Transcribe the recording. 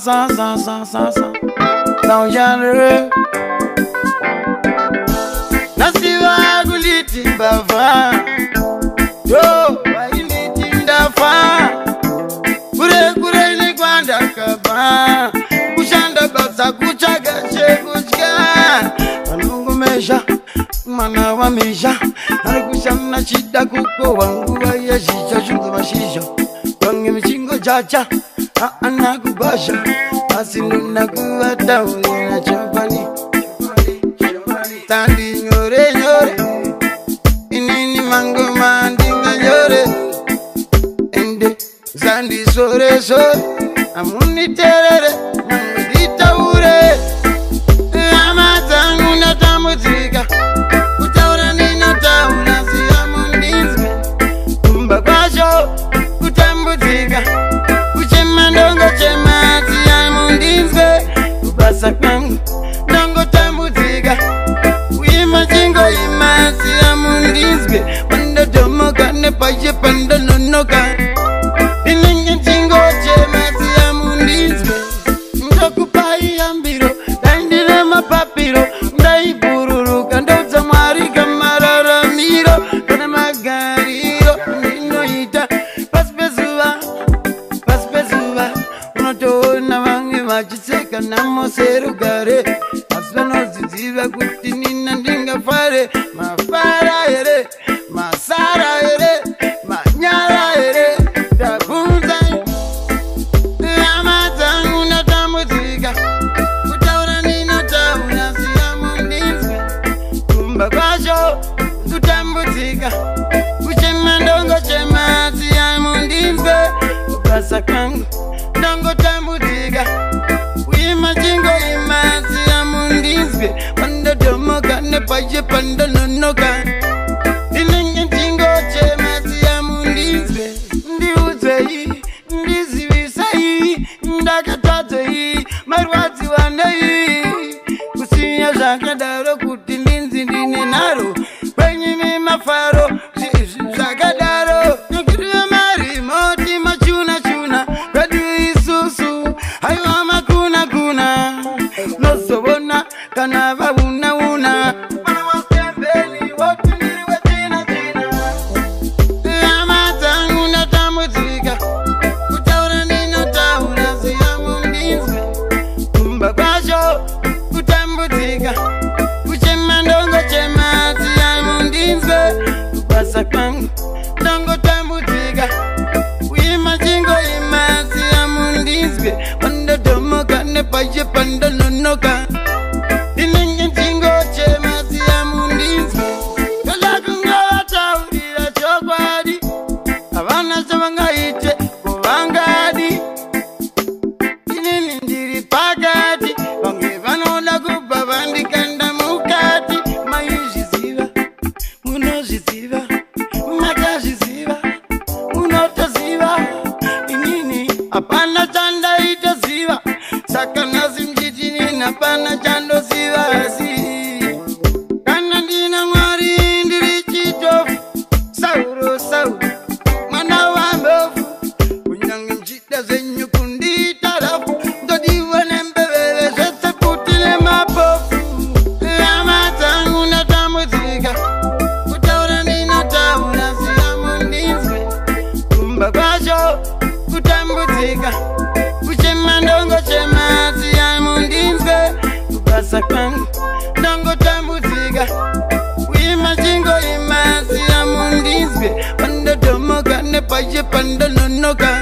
Now genre Nasiwa guliti bava Yo, wailiti ndafa Kure ni kwanda kaba Kushanda basa kuchaga chekuchka Manungu mesha, mana wa mesha Nalikushana shida kuko wangu wa yashisha Shungu mashisha Wangi mchingo chacha Anakubasha Asinuna kuwata ulina chopani Tandi nyore Inini mango mandinga nyore Ende Zandi sore Amuni terere Namudita ure Amata nguna tamuzika Kutaura nina taura siya mundizme Mbagwasho Kutambuzika Kuchema ndongo chema siya mundizme Kubasa kwangu Ndongo tambuzika Uima jingo ima siya mundizme Panda domo kane paje panda nonoka Iningi jingo chema siya mundizme Ndokupai ambiro Daindile mapapiro Ndaibururuka Ndouza mwari kamarara miro Kone magariro Ninoita Paspezuwa Unotoona wangi machiseka Namo serugare Aswano ziziva kuti nina ndinga fare Mafara ere Masara ere Manyara ere Dabunza Amata unatamuzika Kutaura nina tauna siya mundizwe Kumbabasho Kutambuzika Kuchema ndongo chema siya mundizwe Kubasa kangu Ndongo tambuzika Uima jingo ima siya mundizwe Panda domo kane paje panda nonoka Iningi jingo chema siya mundizwe Ndiuze hii Ndiziwisa hii Ndakatato hii Marwazi wane hii Kusinya zakadaro kuti ndinzi ndine naro Kwenye mimafaro Zakadaro Nyukiriya mari moti machuna Kadu isusu Haywa makuna Nosobona Kanava una Manawastembeli Wotu niriwe tina Amata unatamuzika Kutaura nina taura siya mundizwe Mbabasho Kutambuzika Kuchema ndongo chema siya mundizwe Kubasa kwangu Ndongo tambuzika Uima jingo ima siya mundizwe Panda domo kane paje panda nonoka Iningi jingo chema siya mundizwe Kala kungawa taurira chokwadi Avana chavangaite kuvangadi Inini ndiri pakati Vange vanoda kubva vandikanda mukati Maizviziva, munozviziva Makazviziva, munotoziva Inini hapana chandaitoziva Saka nasi mchiti nini hapana chandoziva Kana ndina mwari ndiri chitofu Sauro Mwana wa mbofu Kunyangi mchita zenyu kundita rafu Ndodiwa nembeveve zese kutile mapofu Amata unatamuzika Kutaura nina tauna siya mundizwe Kumbabasho Kutambuzika Kuchema ndongo chema siya mundizwe Kubasa kwangu Ndongo tambuzika Uima jingo ima siya mundizwe Panda domo kane paje panda nonoka